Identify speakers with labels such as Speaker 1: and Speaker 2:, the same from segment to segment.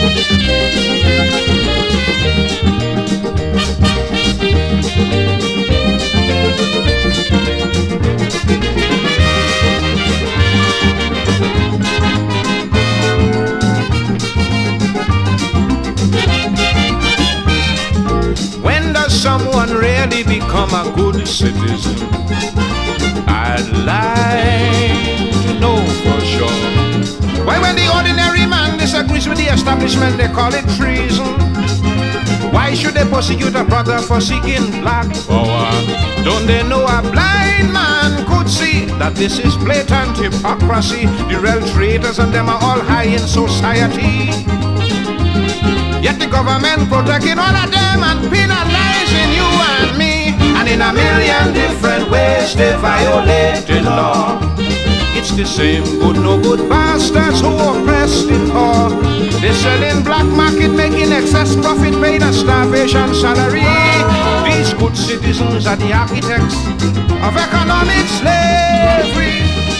Speaker 1: Someone really become a good citizen? I'd like to know for sure. Why when the ordinary man disagrees with the establishment they call it treason? Why should they persecute a brother for seeking black power? Don't they know a blind man could see that this is blatant hypocrisy? The real traitors and them are all high in society. Yet the government protecting all of them and penalizing you and me. And in a million different ways they violate the law. It's the same good no good bastards who oppress the poor. They sell in black market making excess profit, paying a starvation salary. These good citizens are the architects of economic slavery.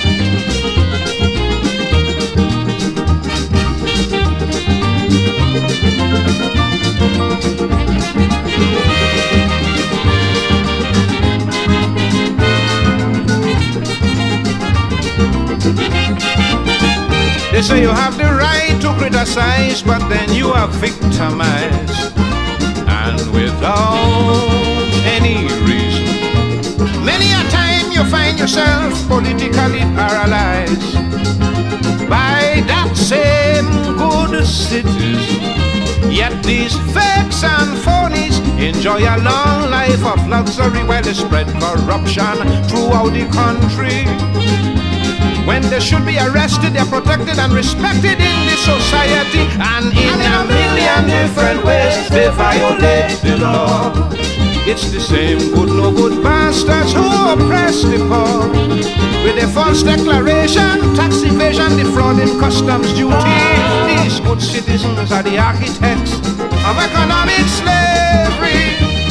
Speaker 1: They say you have the right to criticize, but then you are victimized, and without any reason. Many a time you find yourself politically paralyzed by that same good citizen. Yet these fakes and phonies enjoy a long life of luxury while they spread corruption throughout the country. When they should be arrested, they're protected and respected in the society. And in a million different ways they violate the law. It's the same good no good bastards who oppress the poor. With a false declaration, tax evasion, defrauding customs duty. These good citizens are the architects of economic slavery.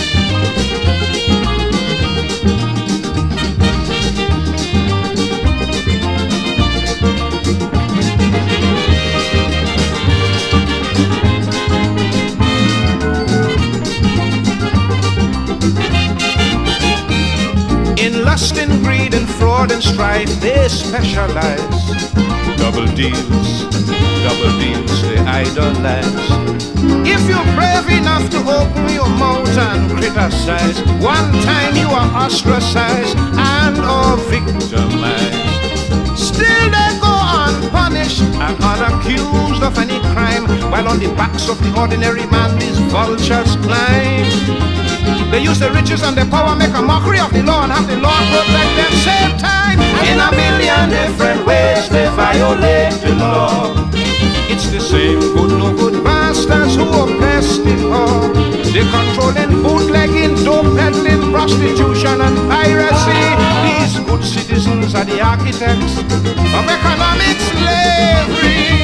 Speaker 1: In lust and greed and fraud and strife they specialize. Double deals they idolize. If you're brave enough to open your mouth and criticize, one time you are ostracized and or victimized. Still they go unpunished and unaccused of any crime, while on the backs of the ordinary man these vultures climb. They use the riches and the power, make a mockery of the law, and have the law protect them same time. In a million different ways they violate the law. It's the same good no good bastards who oppress the poor. They controlling bootlegging, dope peddling, prostitution and piracy. These good citizens are the architects of economic slavery.